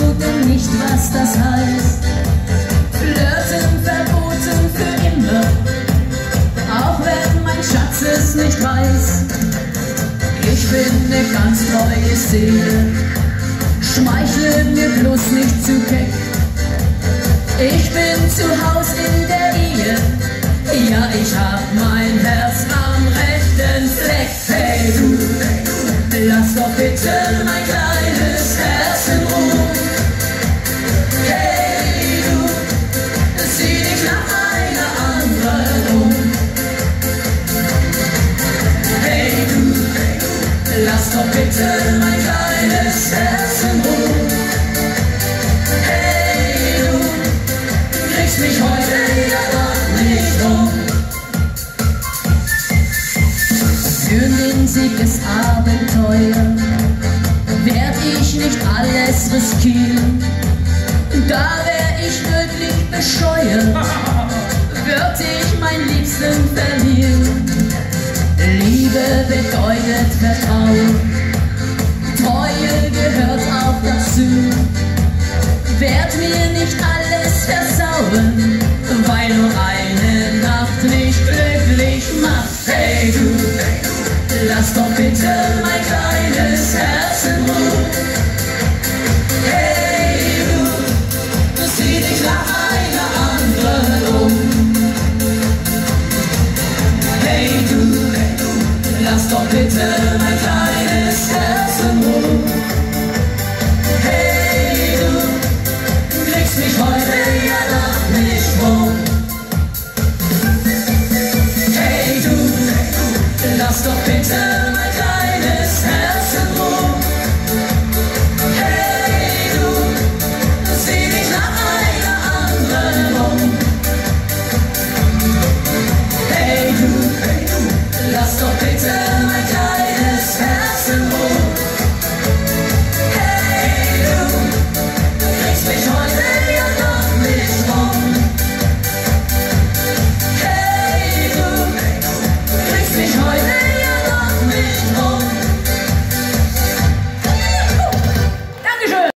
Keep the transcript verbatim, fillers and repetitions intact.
Minuten nicht, was das heißt. Flirten verboten für immer, auch wenn mein Schatz es nicht weiß. Ich bin ne ganz treue Seele, schmeichle mir bloß nicht zu keck. Ich bin zu Haus in der Ehe, ja, ich hab mein Herz am rechten Fleck. Hey du, lass doch bitte mein kleines Herz in Ruhe. Hey du, sieh dich nach einer anderen um. Hey du, lass doch bitte mein kleines Herz in Ruhe. Hey du, kriegst mich heute ja doch nicht um. Für den Siegesabenteuer werd ich nicht alles riskieren. Da wär ich wirklich bescheuert, würd ich mein Liebsten verlieren. Liebe bedeutet Vertrauen, Treue gehört auch dazu. Werd mir nicht alles versauen, weil nur eine Nacht nicht glücklich macht. Hey du, lass doch bitte mein kleines Herz in Ruhe. Hey du, sieh dich nach einer anderen um. Hey du, lass doch bitte mein kleines